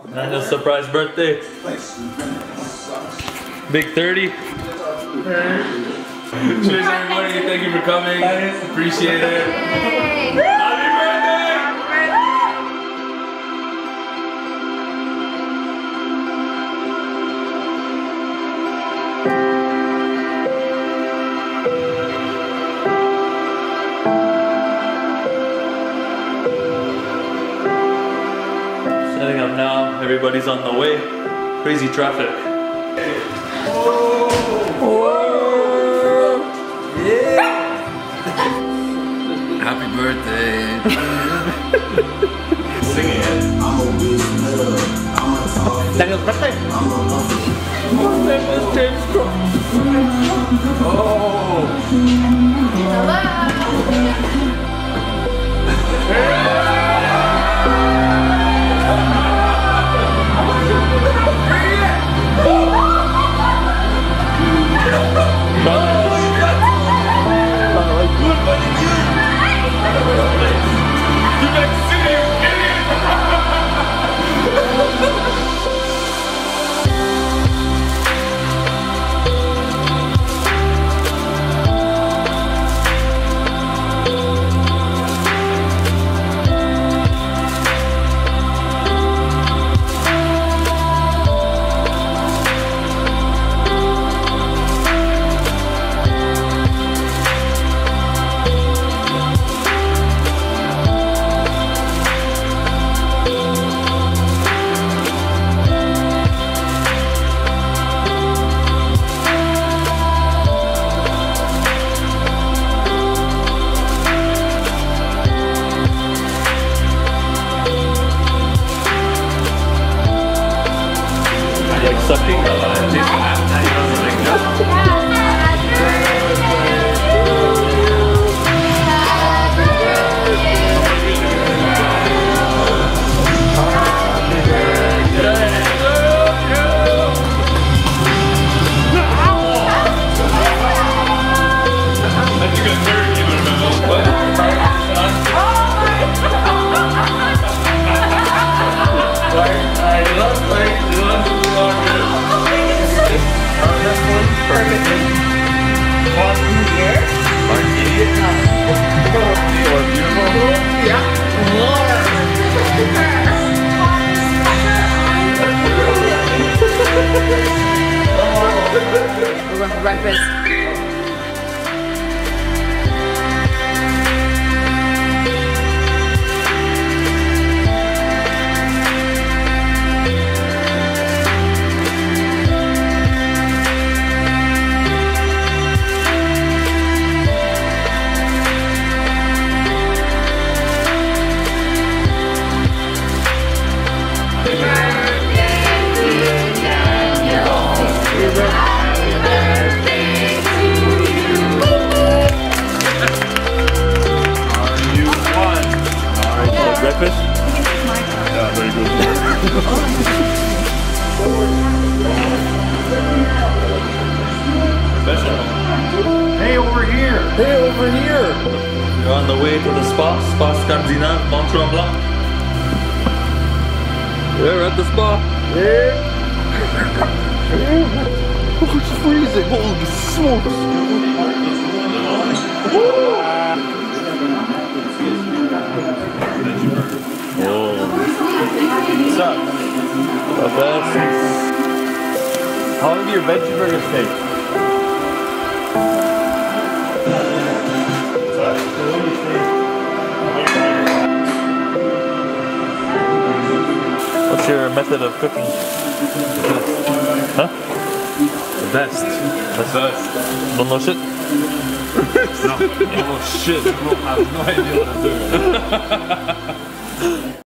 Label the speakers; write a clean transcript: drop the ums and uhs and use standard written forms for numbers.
Speaker 1: And a surprise birthday. Big 30. Cheers everybody, thank you for coming. Appreciate it. Happy birthday! Setting up now, everybody's on the way. Crazy traffic.
Speaker 2: Happy birthday.
Speaker 1: Singing it. Daniel's birthday. My name is James Crow. Oh. Sucking.
Speaker 3: We're going for breakfast.
Speaker 1: Breakfast?
Speaker 4: Yeah, very good.
Speaker 1: Hey, over here!
Speaker 4: Hey, over here!
Speaker 1: You're on the way to the spa Scandinave, Mont Tremblant. Yeah, we're at the spa.
Speaker 4: Yeah! Oh, it's freezing! Holy smokes!
Speaker 1: What's up? The best.
Speaker 4: How long do your veggie burgers take?
Speaker 1: What's your method of cooking? Huh?
Speaker 4: The best.
Speaker 1: The best. Don't know shit?
Speaker 4: No, I don't know shit. I have no idea what I'm doing.